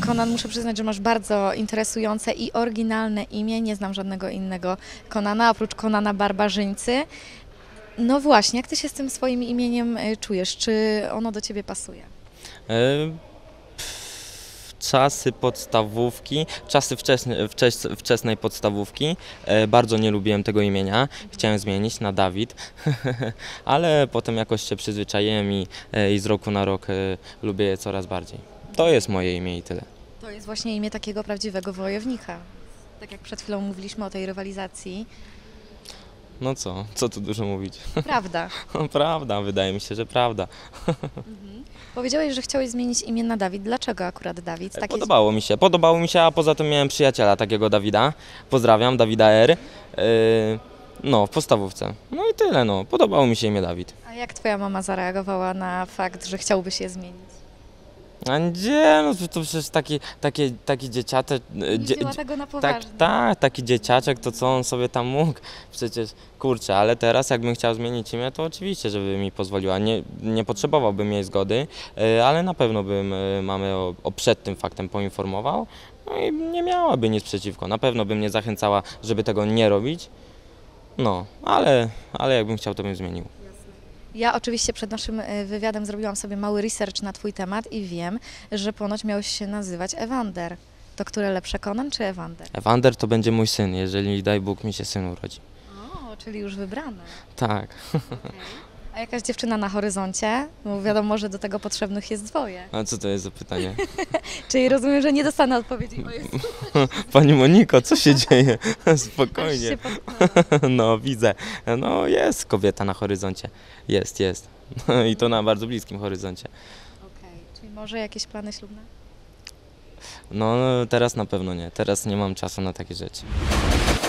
Konan, muszę przyznać, że masz bardzo interesujące i oryginalne imię. Nie znam żadnego innego Konana, oprócz Konana Barbarzyńcy. No właśnie, jak ty się z tym swoim imieniem czujesz? Czy ono do ciebie pasuje? E, Czasy podstawówki, czasy wczesnej podstawówki, bardzo nie lubiłem tego imienia, chciałem zmienić na Dawid, ale potem jakoś się przyzwyczaiłem i z roku na rok lubię je coraz bardziej. To jest moje imię i tyle. To jest właśnie imię takiego prawdziwego wojownika. Tak jak przed chwilą mówiliśmy o tej rywalizacji. No co tu dużo mówić. Prawda. Prawda, wydaje mi się, że prawda. Powiedziałeś, że chciałeś zmienić imię na Dawid. Dlaczego akurat Dawid? Podobało mi się, a poza tym miałem przyjaciela takiego Dawida. Pozdrawiam, Dawida R. No, w podstawówce. No i tyle, no. Podobało mi się imię Dawid. A jak twoja mama zareagowała na fakt, że chciałbyś je zmienić? A gdzie? No to przecież taki dzieciaczek. Nie wzięła tego na poważnie. Taki dzieciaczek, to co on sobie tam mógł? Przecież kurczę, ale teraz jakbym chciał zmienić imię, to oczywiście, żeby mi pozwoliła. Nie potrzebowałbym jej zgody, ale na pewno bym mamę przed tym faktem poinformował. No i nie miałaby nic przeciwko. Na pewno bym nie zachęcała, żeby tego nie robić. No, ale jakbym chciał, to bym zmienił. Ja oczywiście przed naszym wywiadem zrobiłam sobie mały research na twój temat i wiem, że ponoć miałeś się nazywać Ewander. To które lepsze, Konan czy Ewander? Ewander to będzie mój syn, jeżeli daj Bóg mi się syn urodzi. O, czyli już wybrane. Tak. A jakaś dziewczyna na horyzoncie? Bo wiadomo, że do tego potrzebnych jest dwoje. A co to jest za pytanie? Czyli rozumiem, że nie dostanę odpowiedzi. O Jezu, Pani Moniko, co się dzieje? aż Spokojnie. się potknęłam. No widzę. No jest kobieta na horyzoncie. Jest. No, i to na bardzo bliskim horyzoncie. Okej, czyli może jakieś plany ślubne? No teraz na pewno nie. Teraz nie mam czasu na takie rzeczy.